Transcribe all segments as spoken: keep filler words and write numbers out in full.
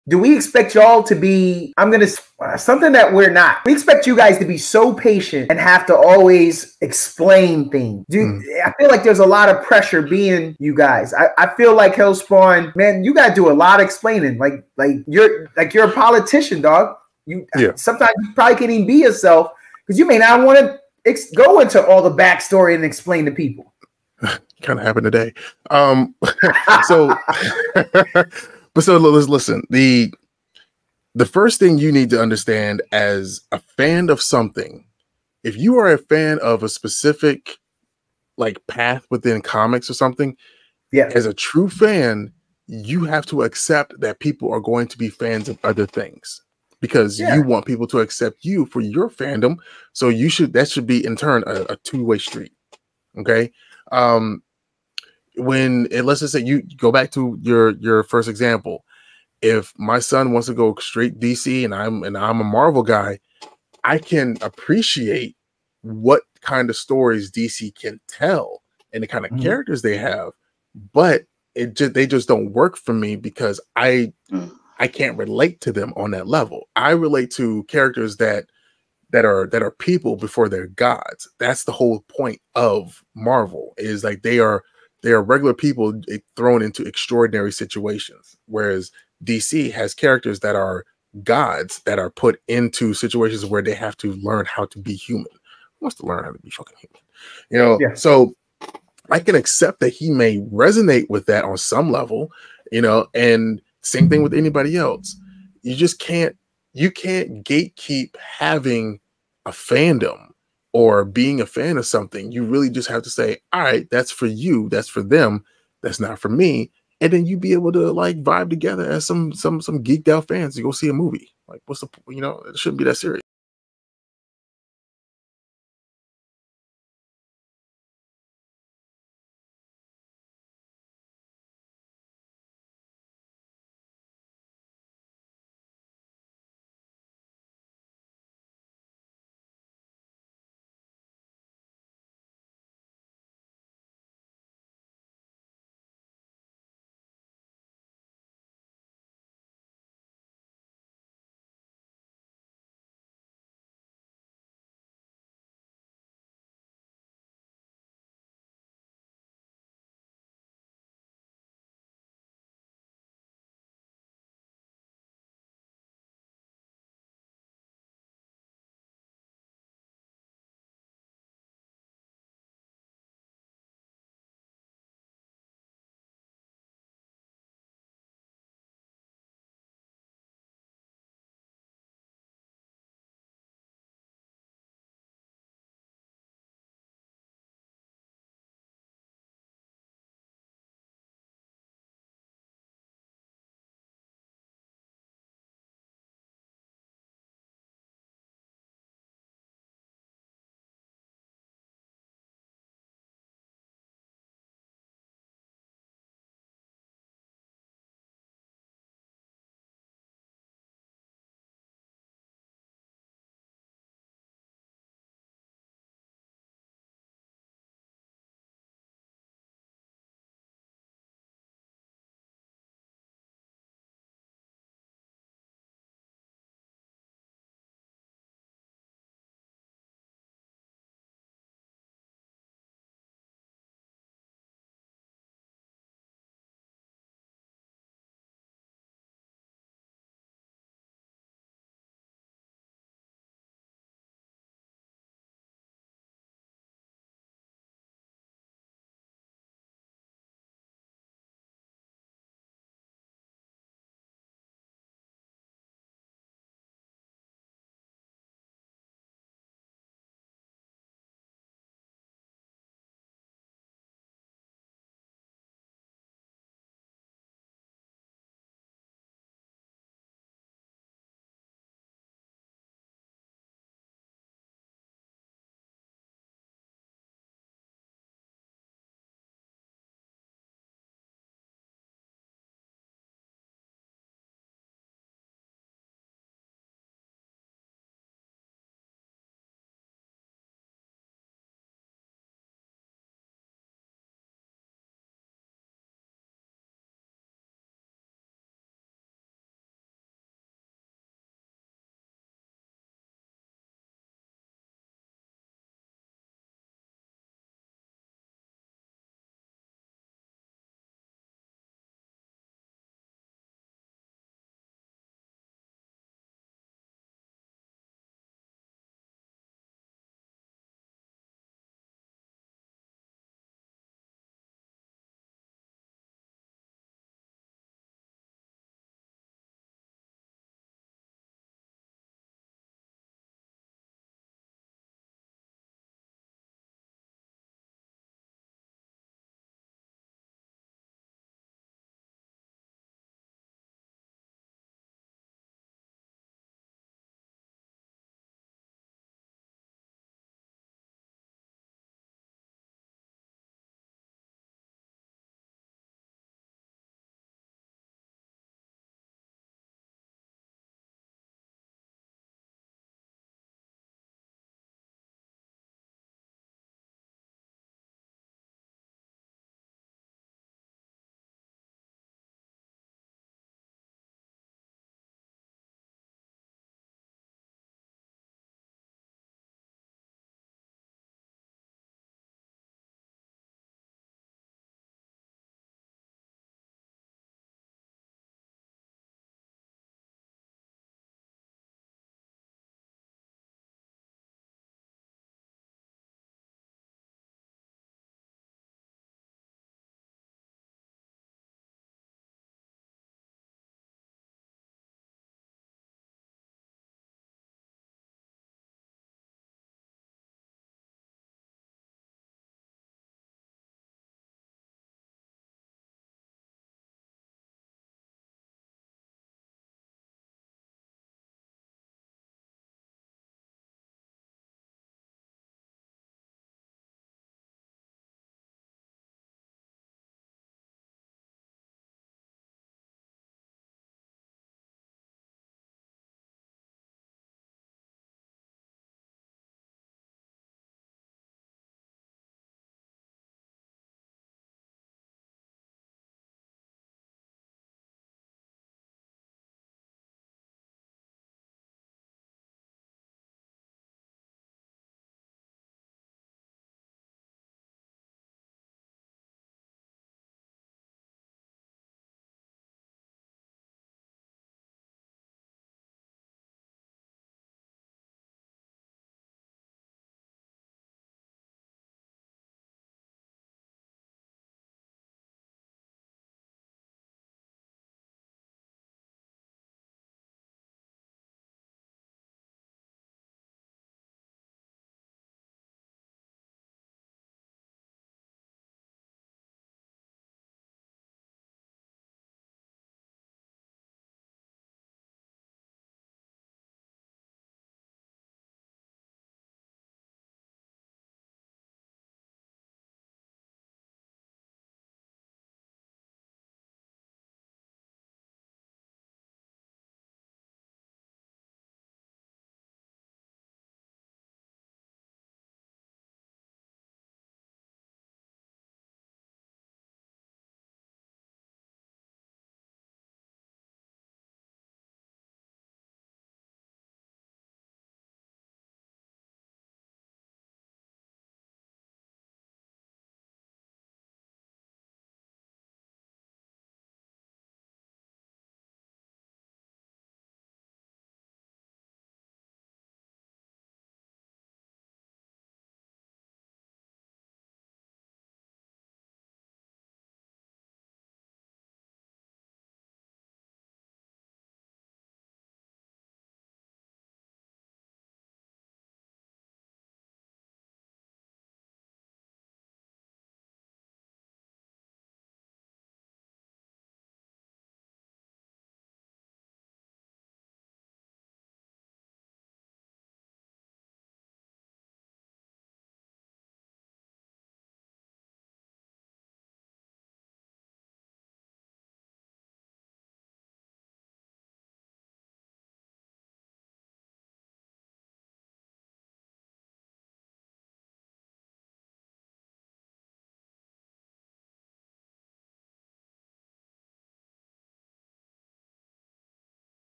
do we expect y'all to be, I'm going to, uh, something that we're not. We expect you guys to be so patient and have to always explain things. Dude, mm. I feel like there's a lot of pressure being you guys. I, I feel like Hellspawn, man, you got to do a lot of explaining. Like, like you're, like you're a politician, dog. You yeah. Sometimes you probably can't even be yourself because you may not want to ex- go into all the backstory and explain to people. Kind of happened today. Um, so, but so let's listen. The the first thing you need to understand as a fan of something, if you are a fan of a specific like path within comics or something, yeah, as a true fan, you have to accept that people are going to be fans of other things because yeah. you want people to accept you for your fandom. So you should that should be in turn a, a two-way street. Okay. Um, when it, let's just say you go back to your your first example, if my son wants to go straight D C and I'm and I'm a Marvel guy, I can appreciate what kind of stories D C can tell and the kind of mm-hmm. characters they have, but it just they just don't work for me because I mm. I can't relate to them on that level. I relate to characters that that are that are people before they're gods. That's the whole point of Marvel, is like they are they are regular people thrown into extraordinary situations, whereas D C has characters that are gods that are put into situations where they have to learn how to be human. Who wants to learn how to be fucking human? You know, yeah. So I can accept that he may resonate with that on some level, you know, and same thing with anybody else. You just can't you can't gatekeep having a fandom or being a fan of something. You really just have to say, all right, that's for you, that's for them, that's not for me. And then you be able to like vibe together as some some some geeked out fans to go see a movie. Like, what's the, you know, it shouldn't be that serious.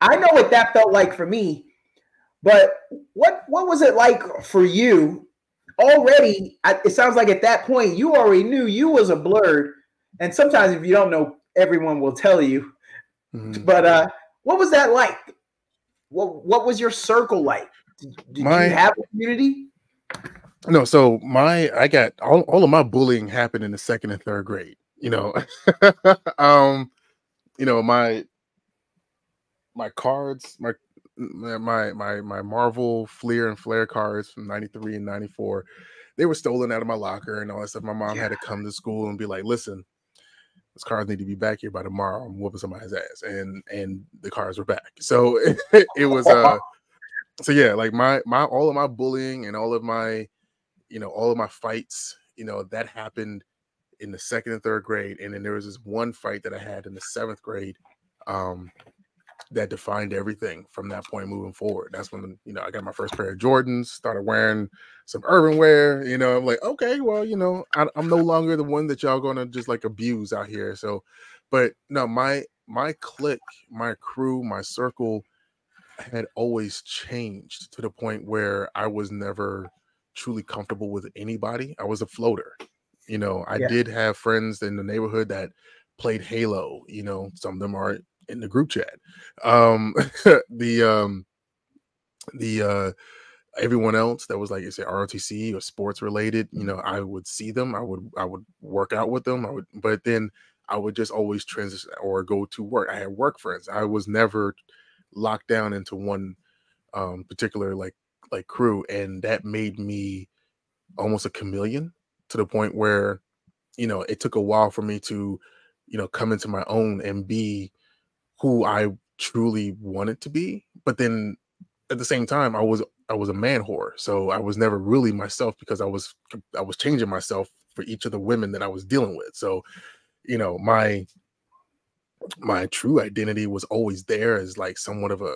I know what that felt like for me, but what what was it like for you? Already, it sounds like at that point you already knew you was a blurred, and sometimes if you don't know, everyone will tell you. Mm-hmm. But uh, what was that like? What what was your circle like? Did, did my, you have a community? No, so my I got all, all of my bullying happened in the second and third grade. You know, um, you know my my cards, my my my my Marvel Fleer and Flare cards from ninety-three and ninety-four, they were stolen out of my locker and all that stuff. My mom yeah. had to come to school and be like, "Listen, those cards need to be back here by tomorrow. I'm whooping somebody's ass," and and the cards were back. So it, it was uh, so yeah, like my my all of my bullying and all of my, you know, all of my fights, you know, that happened in the second and third grade, and then there was this one fight that I had in the seventh grade. Um, that defined everything from that point moving forward. That's when, you know, I got my first pair of Jordans, started wearing some urban wear, you know, I'm like, okay, well, you know, I, I'm no longer the one that y'all gonna just like abuse out here. So, but no, my, my clique, my crew, my circle had always changed to the point where I was never truly comfortable with anybody. I was a floater. You know, I yeah. did have friends in the neighborhood that played Halo, you know, some of them are in the group chat. Um, the um, the uh, everyone else that was like, you say R O T C or sports related, you know, I would see them, I would I would work out with them, I would, but then I would just always transition or go to work. I had work friends. I was never locked down into one um, particular like like crew, and that made me almost a chameleon to the point where, you know, it took a while for me to, you know, come into my own and be who I truly wanted to be. But then at the same time, I was I was a man whore. So I was never really myself because I was I was changing myself for each of the women that I was dealing with. So, you know, my my true identity was always there as like somewhat of a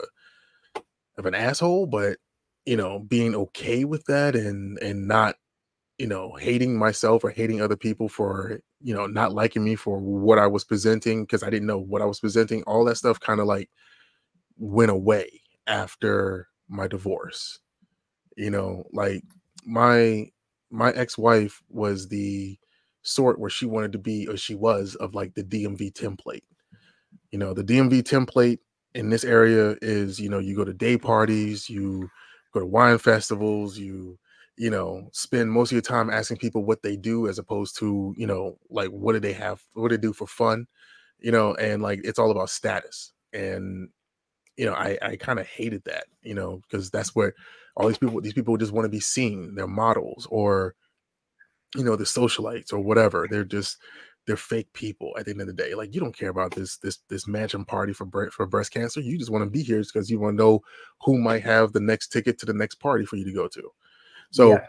of an asshole, but you know, being okay with that and and not, you know, hating myself or hating other people for, you know, not liking me for what I was presenting because I didn't know what I was presenting. All that stuff kind of like went away after my divorce. You know, like my my ex-wife was the sort where she wanted to be, or she was, of like the D M V template. You know, the D M V template in this area is, you know, you go to day parties, you go to wine festivals, you you know, spend most of your time asking people what they do as opposed to, you know, like, what do they have, what do they do for fun, you know, and like, it's all about status. And, you know, I, I kind of hated that, you know, because that's where all these people, these people just want to be seen. They're models or, you know, the socialites or whatever. They're just, they're fake people at the end of the day. Like, you don't care about this, this, this mansion party for, for breast cancer. You just want to be here because you want to know who might have the next ticket to the next party for you to go to. So yeah.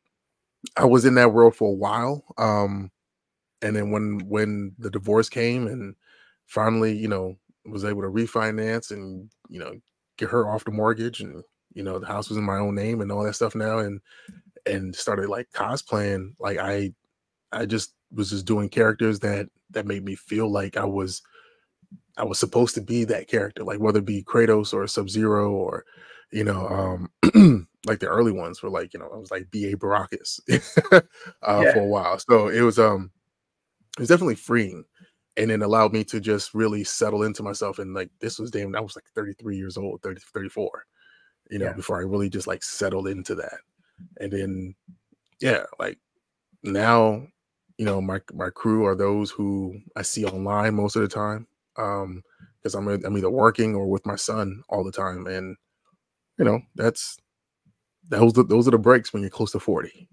I was in that world for a while. Um, and then when, when the divorce came and finally, you know, was able to refinance and, you know, get her off the mortgage, and, you know, the house was in my own name and all that stuff now. And, and started like cosplaying. Like I, I just was just doing characters that, that made me feel like I was, I was supposed to be that character, like whether it be Kratos or Sub-Zero or, you know, um, like the early ones were like, you know, I was like B A Baracus uh, yeah. for a while. So it was, um, it was definitely freeing, and it allowed me to just really settle into myself. And like, this was damn, I was like thirty-three years old, thirty, thirty-four, you know, yeah. before I really just like settled into that. And then, yeah, like now, you know, my, my crew are those who I see online most of the time. Um, because I'm, I'm either working or with my son all the time. And, you know, that's, those are, those are the breaks when you're close to forty.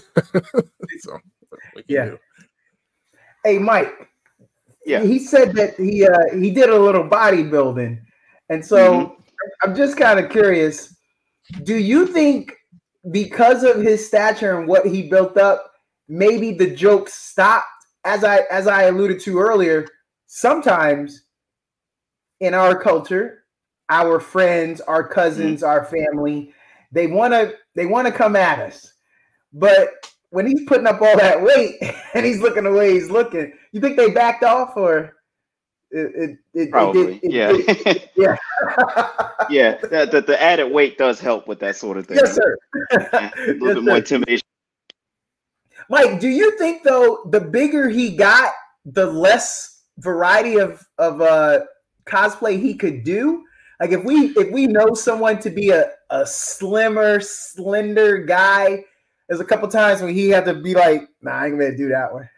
So, yeah. Do. Hey, Mike. Yeah. He said that he uh, he did a little bodybuilding, and so mm-hmm. I'm just kind of curious. Do you think because of his stature and what he built up, maybe the jokes stopped? As I as I alluded to earlier, sometimes in our culture, our friends, our cousins, mm-hmm. our family, they want to they want to come at us. But when he's putting up all that weight and he's looking the way he's looking, you think they backed off? Or It, it, it, Probably, it, it, yeah. it, yeah. Yeah, the, the, the added weight does help with that sort of thing. Yes, sir. Yeah, a little Yes, bit more sir. intimidation. Mike, do you think though the bigger he got, the less variety of of uh, cosplay he could do? Like if we if we know someone to be a, a slimmer, slender guy, there's a couple times when he had to be like, "Nah, I ain't gonna do that one."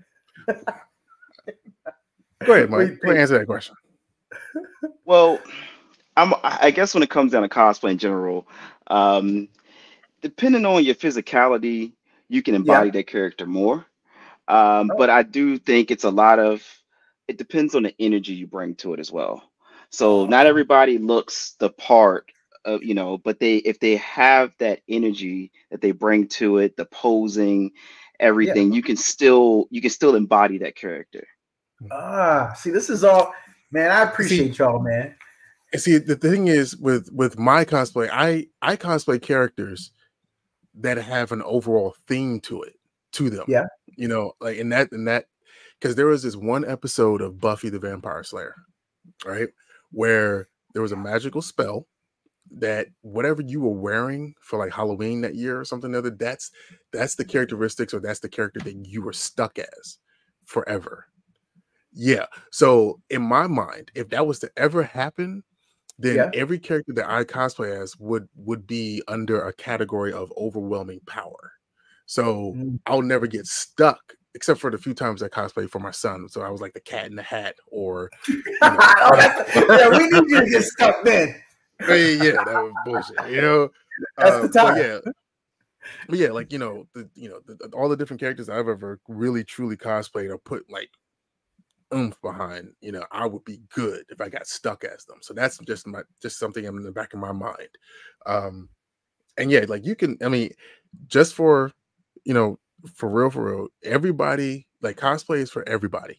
Go ahead, Mike. Go ahead, answer that question. Well, I'm. I guess when it comes down to cosplay in general, um, depending on your physicality, you can embody Yeah. that character more. Um, Oh. but I do think it's a lot of. It depends on the energy you bring to it as well. So not everybody looks the part of, you know, but they if they have that energy that they bring to it, the posing, everything, you can still you can still embody that character. Ah, see, this is all, man. I appreciate See- y'all, man. And see, the thing is with with my cosplay, I I cosplay characters that have an overall theme to it, to them. Yeah. You know, like in that in that because there was this one episode of Buffy the Vampire Slayer, right, where there was a magical spell that whatever you were wearing for like Halloween that year or something or other, that's that's the characteristics or that's the character that you were stuck as forever. Yeah. So in my mind, if that was to ever happen, then Yeah. every character that I cosplay as would would be under a category of overwhelming power. So Mm. I'll never get stuck, except for the few times I cosplay for my son. So I was like the Cat in the Hat, or you know, yeah, we need you to get stuck then. yeah, yeah, that was bullshit. You know, That's uh, the but time. yeah, but yeah, like you know, the you know, the, all the different characters I've ever really truly cosplayed or put like oomph behind, you know, I would be good if I got stuck as them. So that's just my just something in the back of my mind. Um, and yeah, like you can, I mean, just for you know, for real, for real, everybody like cosplay is for everybody.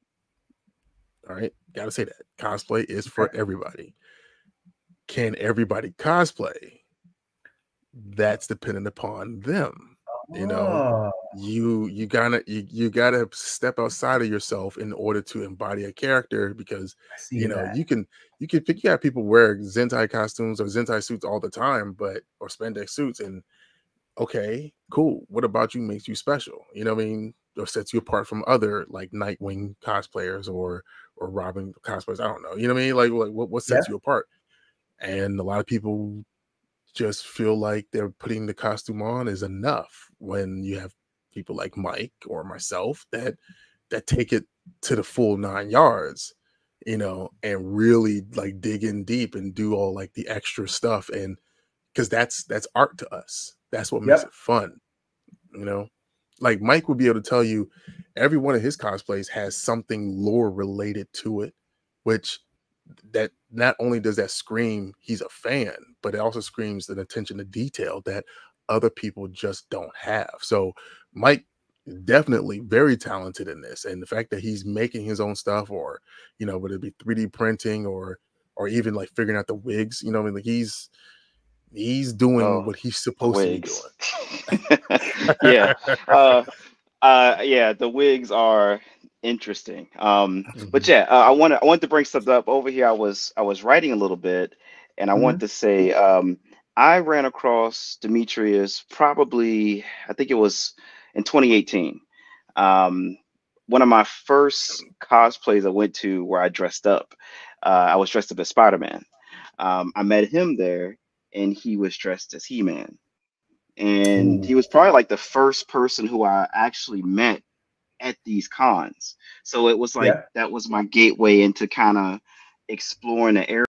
All right, gotta say that cosplay is for everybody. Can everybody cosplay? That's dependent upon them. You know, Oh, you you gotta you, you gotta step outside of yourself in order to embody a character, because I see you know that. you can you can pick you have people wear Zentai costumes or Zentai suits all the time, but or spandex suits, and okay, cool. What about you makes you special? You know what I mean? Or sets you apart from other like Nightwing cosplayers or or Robin cosplayers. I don't know. You know what I mean? Like, like what, what sets Yeah. you apart? And a lot of people just feel like they're putting the costume on is enough, when you have people like Mike or myself that that take it to the full nine yards, you know, and really like dig in deep and do all like the extra stuff. And because that's that's art to us. That's what makes Yep. it fun, you know. Like Mike would be able to tell you every one of his cosplays has something lore related to it, which that not only does that scream he's a fan, but it also screams an attention to detail that other people just don't have. So Mike definitely very talented in this, and the fact that he's making his own stuff, or you know, whether it be three D printing or or even like figuring out the wigs, you know, I mean, like he's he's doing Oh, what he's supposed wigs. to be doing. Yeah. Uh, uh, yeah, the wigs are interesting. Um, but yeah, uh, I want to I want to bring something up over here. I was I was writing a little bit, and I Mhm. want to say um, I ran across Demetrius probably I think it was in twenty eighteen. Um, one of my first cosplays I went to where I dressed up. Uh, I was dressed up as Spider-Man. Um, I met him there, and he was dressed as He-Man. And Ooh. he was probably like the first person who I actually met at these cons. So it was like Yeah. that was my gateway into kind of exploring the area.